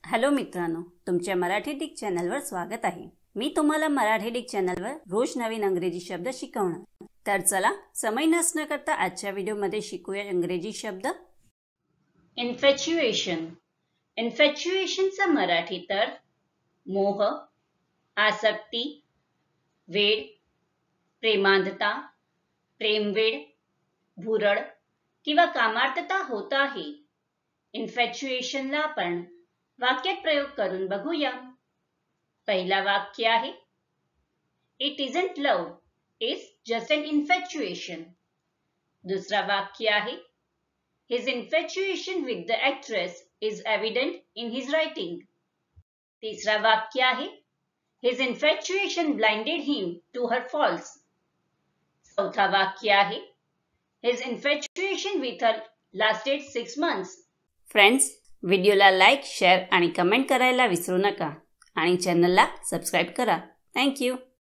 Hello मित्रांनो, तुमच्या Marathi Dick चॅनलवर स्वागत आहे। मी तुम्हाला मराठी डिक चॅनलवर रोज नवीन इंग्रजी शब्द शिकवणार। तर चला समय नष्ट न करता आजच्या व्हिडिओमध्ये शिकूया इंग्रजी शब्द। इन्फॅच्युएशन। इन्फॅच्युएशनचा मराठी तर मोह, आसक्ती, वेड, प्रेमांधता, प्रेमवेड, भुरळ किंवा कामार्थता होत आहे। इन्फॅच्युएशनला आपण वाक्यात प्रयोग करून बघूया। पहिला वाक्य आहे, it isn't love, it's just an infatuation. दुसरा वाक्य आहे, his infatuation with the actress is evident in his writing. तिसरा वाक्य आहे, his infatuation blinded him to her faults. चौथा वाक्य आहे, his infatuation with her lasted 6 months। Friends, व्हिडिओला लाईक, शेअर आणि कमेंट करायला विसरू नका आणि चॅनलला सबस्क्राईब करा। Thank you.